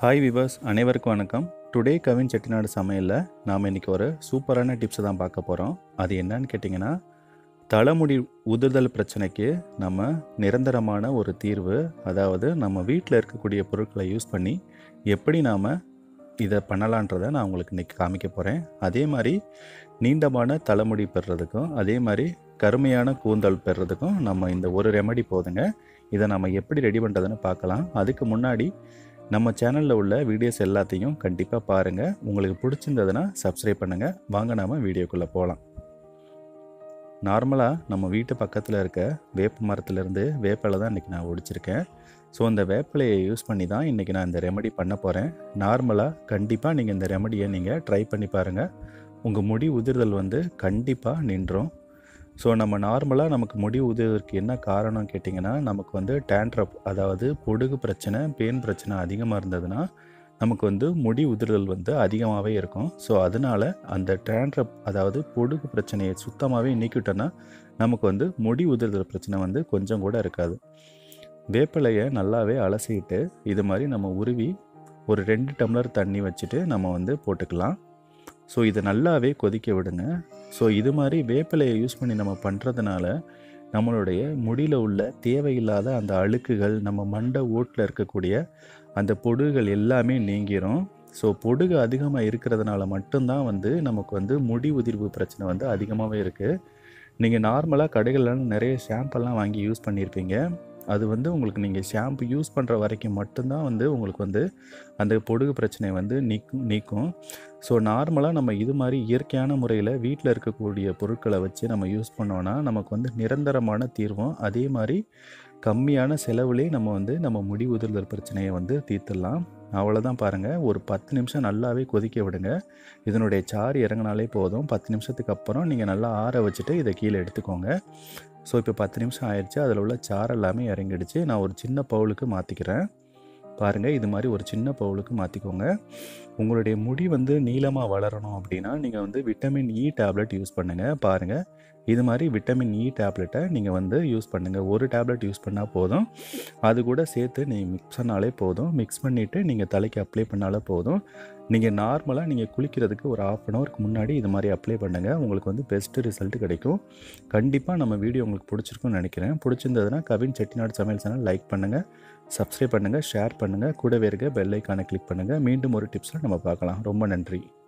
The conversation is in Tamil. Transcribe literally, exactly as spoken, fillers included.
ஹாய் விவர்ஸ், அனைவருக்கும் வணக்கம். டுடே கவின் செட்டிநாடு சமையலில் நாம் இன்றைக்கி ஒரு சூப்பரான டிப்ஸை தான் பார்க்க போகிறோம். அது என்னன்னு கேட்டிங்கன்னா, தலைமுடி உதிர்தல் பிரச்சனைக்கு நம்ம நிரந்தரமான ஒரு தீர்வு. அதாவது நம்ம வீட்டில் இருக்கக்கூடிய பொருட்களை யூஸ் பண்ணி எப்படி நாம் இதை பண்ணலான்றதை நான் உங்களுக்கு இன்றைக்கி காமிக்க போகிறேன். அதே மாதிரி நீண்டமான தலைமுடி பெறுறதுக்கும் அதே மாதிரி கருமையான கூந்தல் பெறுறதுக்கும் நம்ம இந்த ஒரு ரெமெடி போதுங்க. இதை நம்ம எப்படி ரெடி பண்ணுறதுன்னு பார்க்கலாம். அதுக்கு முன்னாடி நம்ம சேனலில் உள்ள வீடியோஸ் எல்லாத்தையும் கண்டிப்பாக பாருங்கள். உங்களுக்கு பிடிச்சிருந்ததுன்னா சப்ஸ்கிரைப் பண்ணுங்கள். வாங்க நாம் வீடியோக்குள்ளே போகலாம். நார்மலாக நம்ம வீட்டு பக்கத்தில் இருக்க வேப்ப மரத்துலேருந்து வேப்பிலை தான் இன்றைக்கி நான் ஒடிச்சிருக்கேன். ஸோ அந்த வேப்பிலையை யூஸ் பண்ணி தான் இன்றைக்கி நான் இந்த ரெமெடி பண்ண போகிறேன். நார்மலாக கண்டிப்பாக நீங்கள் இந்த ரெமெடியை நீங்கள் ட்ரை பண்ணி பாருங்கள். உங்கள் முடி உதிர்தல் வந்து கண்டிப்பாக நின்றும். ஸோ நம்ம நார்மலாக நமக்கு முடி உதிர்வதற்கு என்ன காரணம் கேட்டிங்கன்னா, நமக்கு வந்து டேண்ட்ரப், அதாவது பொடுகு பிரச்சனை, பேன் பிரச்சனை அதிகமாக இருந்ததுன்னா நமக்கு வந்து முடி உதிர்தல் வந்து அதிகமாகவே இருக்கும். ஸோ அதனால் அந்த டேண்ட்ரப், அதாவது பொடுகு பிரச்சனையை சுத்தமாகவே நீக்கிட்டோன்னா நமக்கு வந்து முடி உதிர்தல் பிரச்சனை வந்து கொஞ்சம் கூட இருக்காது. வேப்பிலையை நல்லாவே அலசிட்டு இது மாதிரி நம்ம உருவி ஒரு ரெண்டு டம்ளர் தண்ணி வச்சுட்டு நம்ம வந்து போட்டுக்கலாம். ஸோ இதை நல்லாவே கொதிக்க விடுங்க. ஸோ இது மாதிரி வேப்பிலையை யூஸ் பண்ணி நம்ம பண்ணுறதுனால நம்மளுடைய முடியில் உள்ள தேவையில்லாத அந்த அழுக்குகள், நம்ம மண்டை ஓட்டில் இருக்கக்கூடிய அந்த பொடுகுகள் எல்லாமே நீங்கிரும். ஸோ பொடுகு அதிகமாக இருக்கிறதுனால மட்டும்தான் வந்து நமக்கு வந்து முடி உதிர்வு பிரச்சனை வந்து அதிகமாகவே இருக்குது. நீங்கள் நார்மலாக கடைகளில் நிறைய ஷாம்பெல்லாம் வாங்கி யூஸ் பண்ணியிருப்பீங்க. அது வந்து உங்களுக்கு நீங்கள் ஷாம்பு யூஸ் பண்ணுற வரைக்கும் மட்டும்தான் வந்து உங்களுக்கு வந்து அந்த பொடுகு பிரச்சனையை வந்து நீக்கும் நீக்கும் ஸோ நார்மலாக நம்ம இது மாதிரி இயற்கையான முறையில் வீட்டில் இருக்கக்கூடிய பொருட்களை வச்சு நம்ம யூஸ் பண்ணோன்னா நமக்கு வந்து நிரந்தரமான தீர்வும், அதே மாதிரி கம்மியான செலவுலேயே நம்ம வந்து நம்ம முடி உதிர்தல் பிரச்சனையை வந்து தீர்த்துடலாம். அவ்வளோதான். பாருங்கள், ஒரு பத்து நிமிஷம் நல்லாவே கொதிக்க விடுங்க. இதனுடைய சாறு இறங்கினாலே போதும். பத்து நிமிஷத்துக்கு அப்புறம் நீங்கள் நல்லா ஆற வச்சுட்டு இதை கீழே எடுத்துக்கோங்க. ஸோ இப்போ பத்து நிமிஷம் ஆயிடுச்சு. அதில் உள்ள சாறு எல்லாமே இறங்கிடுச்சு. நான் ஒரு சின்ன பவுலுக்கு மாற்றிக்கிறேன். பாருங்கள், இது மாதிரி ஒரு சின்ன பவுலுக்கு மாற்றிக்கோங்க. உங்களுடைய முடி வந்து நீளமாக வளரணும் அப்படின்னா நீங்கள் வந்து விட்டமின் இ டேப்லெட் யூஸ் பண்ணுங்கள். பாருங்கள், இது மாதிரி விட்டமின் இ டேப்லெட்டை நீங்கள் வந்து யூஸ் பண்ணுங்கள். ஒரு டேப்லெட் யூஸ் பண்ணால் போதும். அது கூட சேர்த்து நீங்கள் மிக்ஸ் பண்ணாலே போதும். மிக்ஸ் பண்ணிவிட்டு நீங்கள் தலைக்கு அப்ளை பண்ணாலே போதும். நீங்கள் நார்மலாக நீங்கள் குளிக்கிறதுக்கு ஒரு ஆஃப் அன் ஹவருக்கு முன்னாடி இது மாதிரி அப்ளை பண்ணுங்கள். உங்களுக்கு வந்து பெஸ்ட்டு ரிசல்ட் கிடைக்கும். கண்டிப்பாக நம்ம வீடியோ உங்களுக்கு பிடிச்சிருக்குன்னு நினைக்கிறேன். பிடிச்சிருந்ததுன்னா கவின் செட்டிநாடு சமையல் சேனல் லைக் பண்ணுங்கள், சப்ஸ்கிரைப் பண்ணுங்கள், ஷேர் பண்ணுங்கள், கூடவே இருக்க பெல் ஐக்கானை கிளிக் பண்ணுங்கள். மீண்டும் ஒரு டிப்ஸில் நம்ம பார்க்கலாம். ரொம்ப நன்றி.